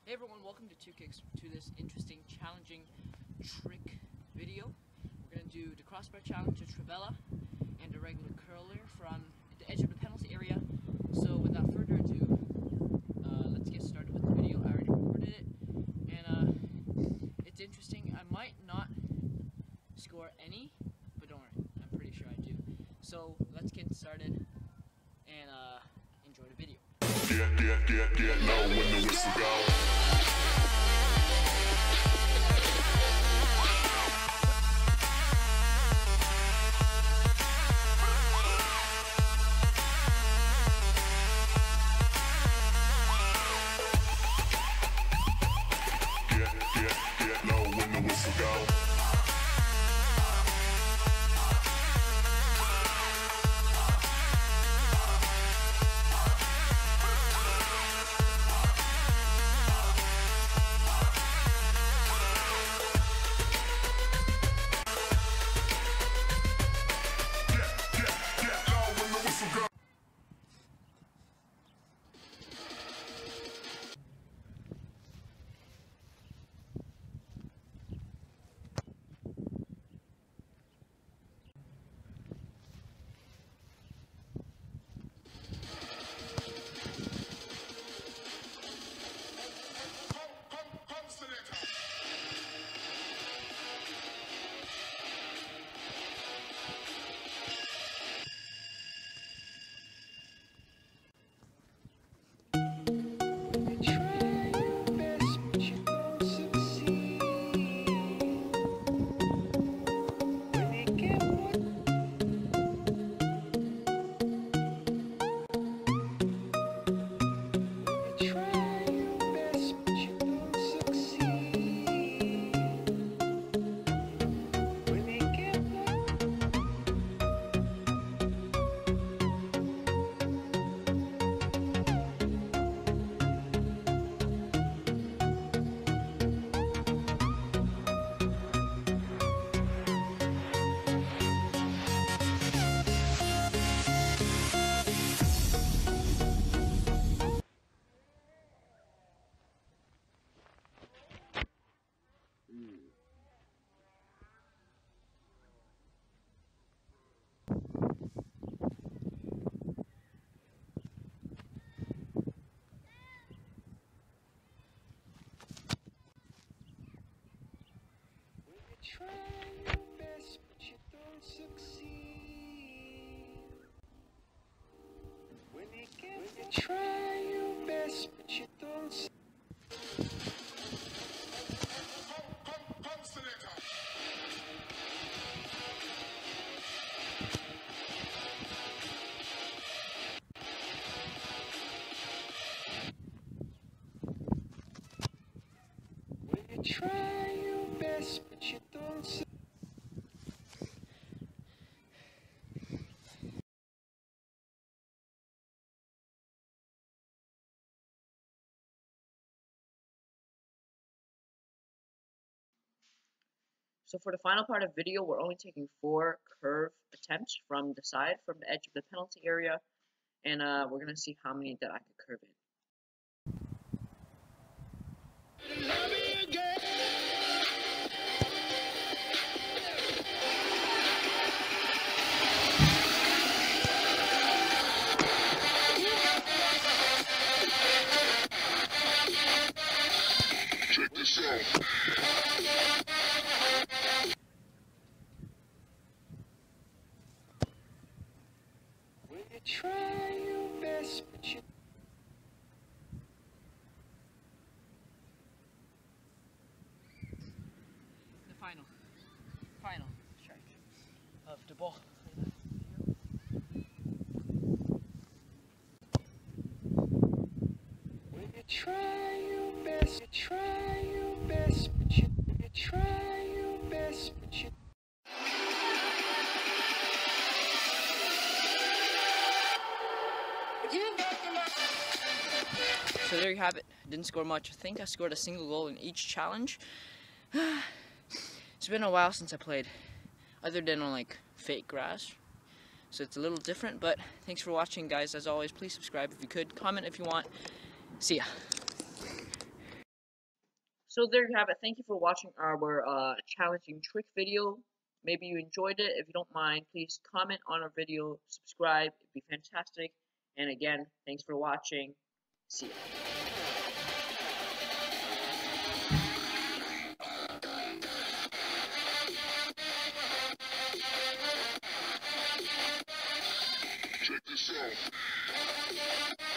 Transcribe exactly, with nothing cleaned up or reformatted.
Hey everyone, welcome to Two Kicks, to this interesting, challenging trick video. We're going to do the crossbar challenge, a Trevela, and a regular curler from the edge of the penalty area. So without further ado, uh, let's get started with the video. I already recorded it, and uh, it's interesting. I might not score any, but don't worry, I'm pretty sure I do. So let's get started and uh, enjoy the video. Get, get, get, get low when the whistle go. Get, get, get low when the whistle go. Try your best, but you don't succeed. When you get when you try your best, but you don't succeed. When you try your best, but you don't succeed. So for the final part of the video, we're only taking four curve attempts from the side, from the edge of the penalty area, and uh, we're going to see how many that I could curve in. Check this out. When you try your best, but you The final, final strike of the ball. when you try your best, you try your best, but you you try your best, but you So there you have it. Didn't score much. I think I scored a single goal in each challenge. It's been a while since I played, other than on like fake grass. So it's a little different, but thanks for watching, guys. As always, please subscribe if you could. Comment if you want. See ya. So there you have it. Thank you for watching our uh, challenging trick video. Maybe you enjoyed it. If you don't mind, please comment on our video, subscribe. It'd be fantastic. And again, thanks for watching. See ya. Check this out.